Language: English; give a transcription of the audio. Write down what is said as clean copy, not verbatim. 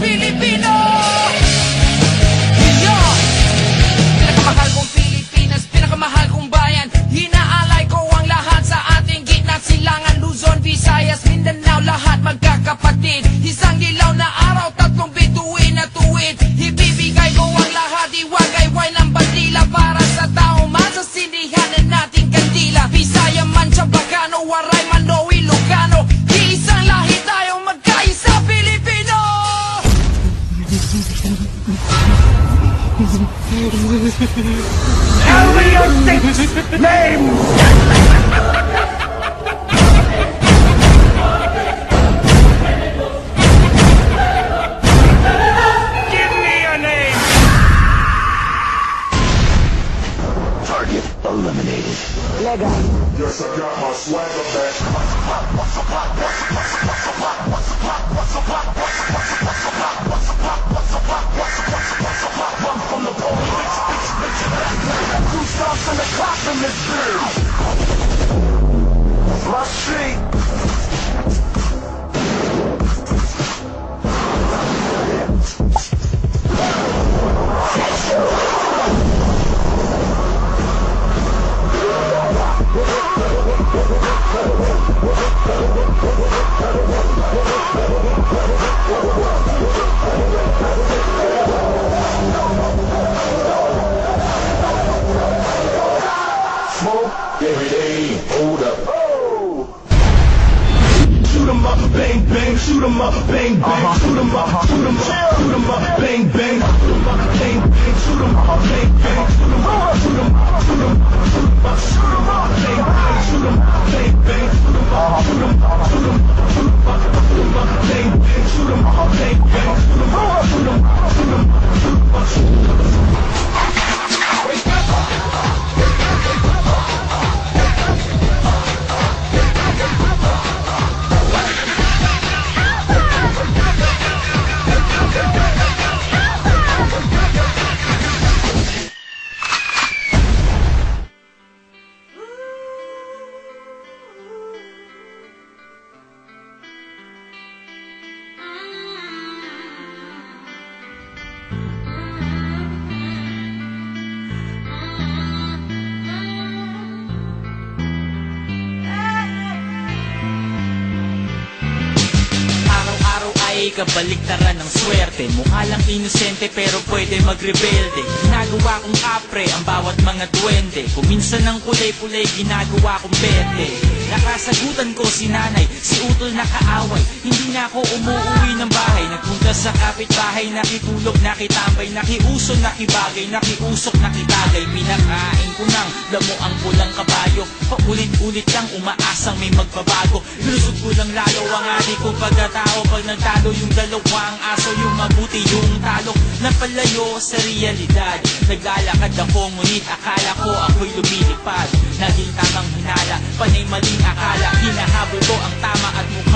Pilipino. Pinakamahal kong Pilipinas, pinakamahal kong bayan. Hinaalay ko ang lahat sa ating gitna silangan. Luzon, Visayas, Mindanao, lahat magkakapatid. Isang dilaw na araw, tatlong bituin na tuwid. Ibibigay ko ang lahat, iwagayway ng bandila para sa tao man sa sindihan na nating kandila. Bisaya man, Chabacano, Waray man o Ilocano, iisang lahi tayong magkaisa Pilipino. Tell me your six names! Give me a name! Target eliminated. Lega. Yes, I got my swagger back. From the police, two stops and a clock in this bitch. My street. Smoke every day, hold up. Oh! Shoot 'em up, bang bang, shoot 'em up, bang bang, shoot 'em up, shoot 'em up, shoot 'em up, bang bang, shoot 'em up, bang bang, shoot 'em up, bang bang, shoot 'em up, shoot 'em up, shoot 'em up, shoot 'em up, shoot 'em up, bang bang, shoot 'em up, bang bang, shoot 'em up, shoot 'em up, shoot 'em up, shoot 'em up, shoot 'em up, bang bang, shoot 'em up, bang bang, shoot 'em up, shoot 'em up, shoot 'em up, shoot 'em up. Kabaliktaran ng swerte. Mukha lang inosente pero pwede magrebelde. Ginagawa kong kapre ang bawat mga duwende. Kung minsan ng kulay-pulay ginagawa kong bete. Nakasagutan ko si nanay, si utol na kaaway. Hindi na ako umuwi ng bahay. Nagpunta sa kapitbahay, nakitulog, nakitambay, nakiuso, nakibagay, nakiusok, nakitagay. Pinakain ko ng damo ang pulang kabayo. Paulit-ulit lang umaasang may magbabago. Lusog ko lang lalo ang adik kong pagkatao. Pag nagtalo yung dalawang aso, yung mabuti yung talo. Napalayo sa realidad. Naglalakad ako ngunit akala ko ako'y lumilipad. Naging tamang hinala, panay maling akala. Hinahabol ko ang tama at mukha